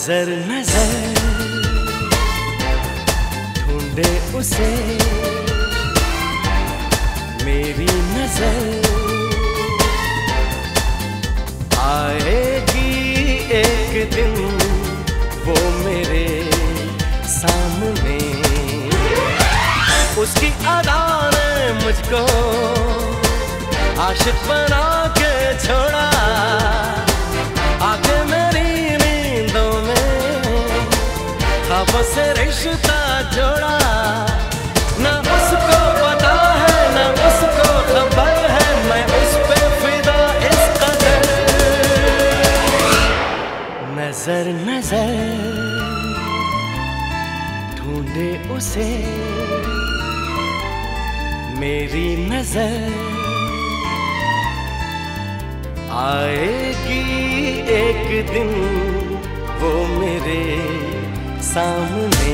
नजर नजर ढूंढे उसे मेरी नजर आएगी एक दिन वो मेरे सामने। उसकी अदा ने मुझको आशिक बना के छोड़ा, आके मेरी नींदों में ख्वाबों से रिश्ता जोड़ा। ना उसको पता है ना उसको खबर है, मैं उस पे फिदा इस कदर। नजर नजर ढूंढे उसे मेरी नजर आएगी एक दिन वो मेरे सामने।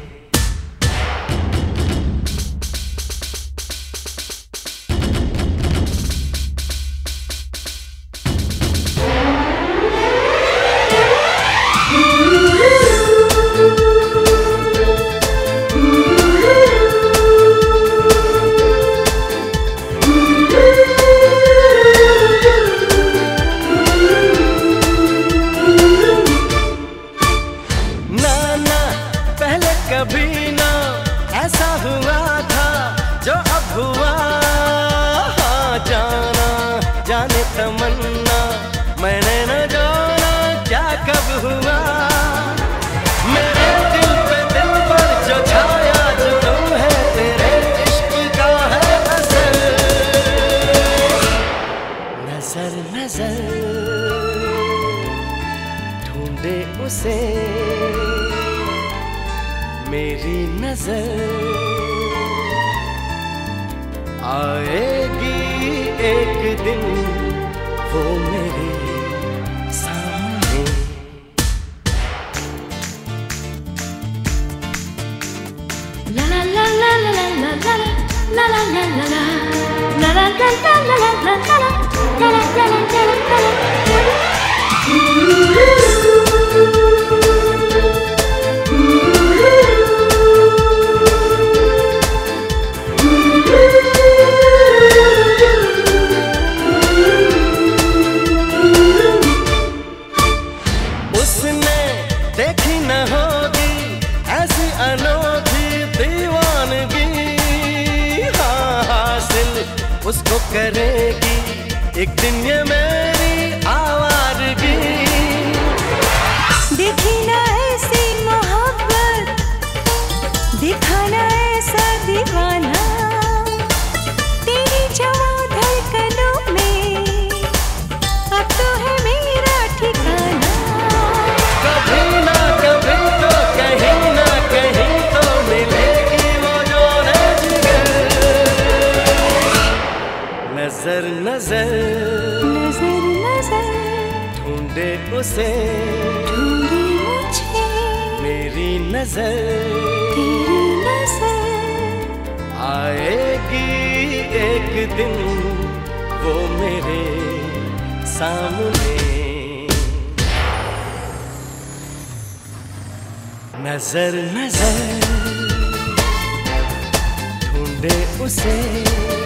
कभी ना ऐसा हुआ था जो अब हुआ, हाँ जाना जाने तमन्ना मैंने न जाना क्या कब हुआ। मेरे दिल पे दिल पर जो छाया जुनून है तेरे इश्क का है असर। नजर नजर ढूंढे उसे मेरी नजर आएगी एक दिन वो मेरे सामने। ला ला ला ला ला ला ला ला ला ला ला ला ला ला ला देखी न होगी ऐसी अनोखी दीवानगी, हाँ हासिल उसको करेगी एक दिन ये मेरी आवारगी। देखी ना ऐसी मोहब्बत, देखा ना ऐसा दीवाना, तेरी जवां धड़कनों में अब तो है मेरा ठिकाना। नजर नजर नजर नजर ढूंढे उसे ढूंढी मुझे मेरी नजर तेरी नजर आएगी एक दिन वो मेरे सामने। नजर नजर ढूंढे उसे